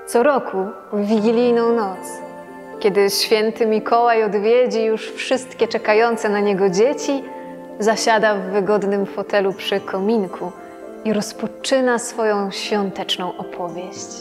Co roku w wigilijną noc, kiedy święty Mikołaj odwiedzi już wszystkie czekające na niego dzieci, zasiada w wygodnym fotelu przy kominku i rozpoczyna swoją świąteczną opowieść.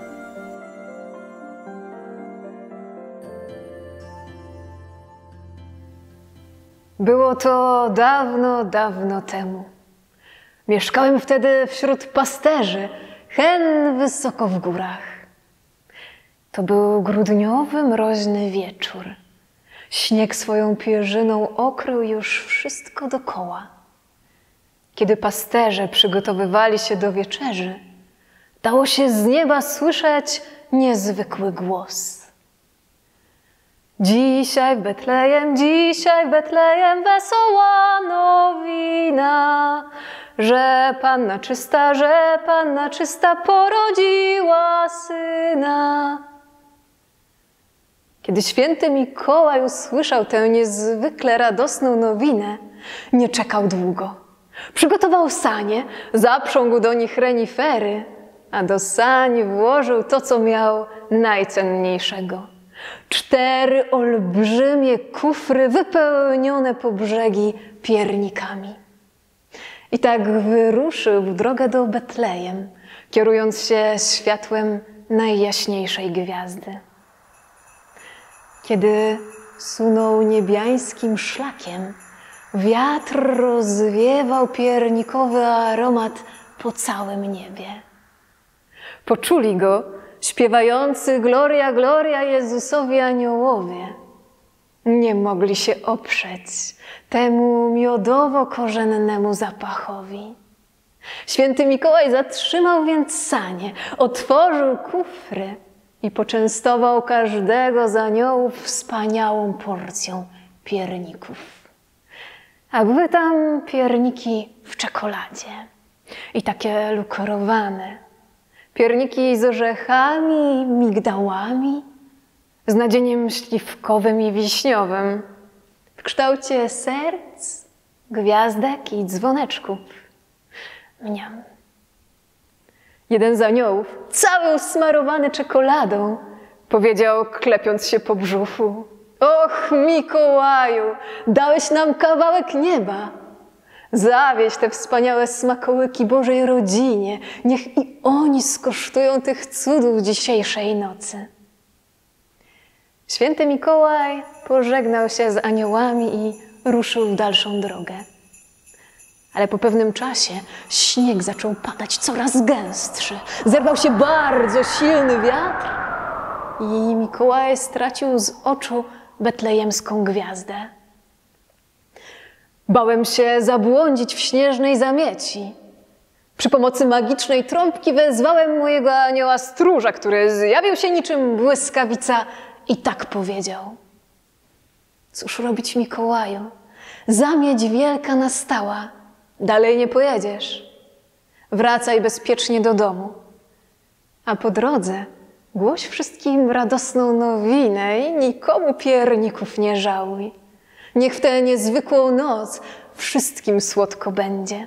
Było to dawno, dawno temu. Mieszkałem wtedy wśród pasterzy, hen wysoko w górach. To był grudniowy, mroźny wieczór. Śnieg swoją pierzyną okrył już wszystko dokoła. Kiedy pasterze przygotowywali się do wieczerzy, dało się z nieba słyszeć niezwykły głos. Dzisiaj w Betlejem wesoła nowina, że Panna czysta porodziła syna. Kiedy święty Mikołaj usłyszał tę niezwykle radosną nowinę, nie czekał długo. Przygotował sanie, zaprzągł do nich renifery, a do sań włożył to, co miał najcenniejszego. 4 olbrzymie kufry wypełnione po brzegi piernikami. I tak wyruszył w drogę do Betlejem, kierując się światłem najjaśniejszej gwiazdy. Kiedy sunął niebiańskim szlakiem, wiatr rozwiewał piernikowy aromat po całym niebie. Poczuli go śpiewający Gloria, Gloria Jezusowi aniołowie. Nie mogli się oprzeć temu miodowo-korzennemu zapachowi. Święty Mikołaj zatrzymał więc sanie, otworzył kufry i poczęstował każdego z aniołów wspaniałą porcją pierników. A były tam pierniki w czekoladzie i takie lukorowane, pierniki z orzechami, migdałami, z nadzieniem śliwkowym i wiśniowym, w kształcie serc, gwiazdek i dzwoneczków. Mniam. Jeden z aniołów, cały usmarowany czekoladą, powiedział, klepiąc się po brzuchu: Och, Mikołaju, dałeś nam kawałek nieba. Zawieź te wspaniałe smakołyki Bożej rodzinie. Niech i oni skosztują tych cudów dzisiejszej nocy. Święty Mikołaj pożegnał się z aniołami i ruszył w dalszą drogę. Ale po pewnym czasie śnieg zaczął padać coraz gęstszy. Zerwał się bardzo silny wiatr i Mikołaj stracił z oczu betlejemską gwiazdę. Bałem się zabłądzić w śnieżnej zamieci. Przy pomocy magicznej trąbki wezwałem mojego anioła stróża, który zjawił się niczym błyskawica i tak powiedział: Cóż robić, Mikołaju? Zamieć wielka nastała. Dalej nie pojedziesz. Wracaj bezpiecznie do domu. A po drodze głoś wszystkim radosną nowinę i nikomu pierników nie żałuj. Niech w tę niezwykłą noc wszystkim słodko będzie.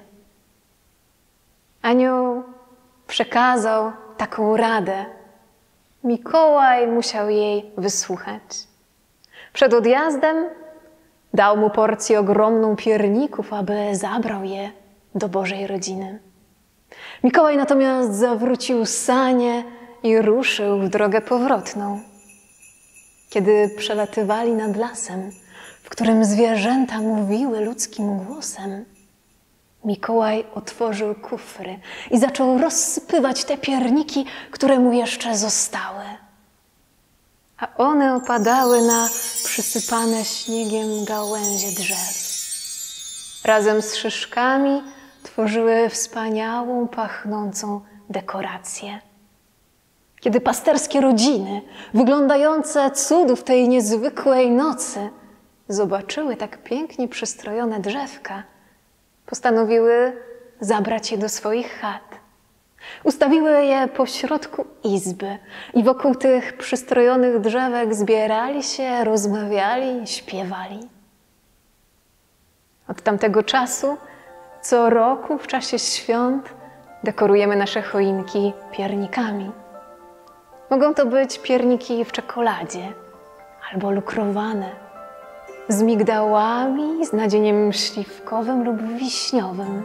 Anioł przekazał taką radę. Mikołaj musiał jej wysłuchać. Przed odjazdem dał mu porcję ogromną pierników, aby zabrał je do Bożej rodziny. Mikołaj natomiast zawrócił sanie i ruszył w drogę powrotną. Kiedy przelatywali nad lasem, w którym zwierzęta mówiły ludzkim głosem, Mikołaj otworzył kufry i zaczął rozsypywać te pierniki, które mu jeszcze zostały. A one opadały na przysypane śniegiem gałęzie drzew. Razem z szyszkami tworzyły wspaniałą, pachnącą dekorację. Kiedy pasterskie rodziny, wyglądające cudów tej niezwykłej nocy, zobaczyły tak pięknie przystrojone drzewka, postanowiły zabrać je do swoich chat. Ustawiły je pośrodku izby i wokół tych przystrojonych drzewek zbierali się, rozmawiali, śpiewali. Od tamtego czasu co roku w czasie świąt dekorujemy nasze choinki piernikami. Mogą to być pierniki w czekoladzie albo lukrowane, z migdałami, z nadzieniem śliwkowym lub wiśniowym.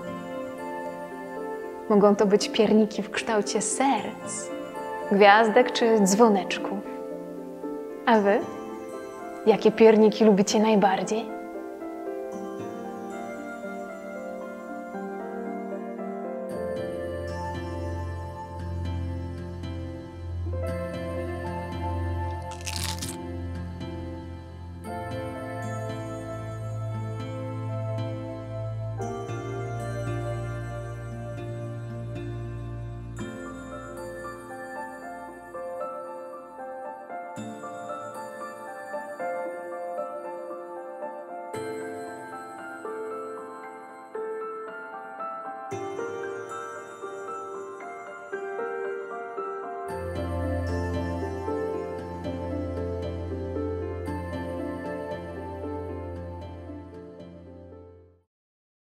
Mogą to być pierniki w kształcie serc, gwiazdek czy dzwoneczków. A wy? Jakie pierniki lubicie najbardziej?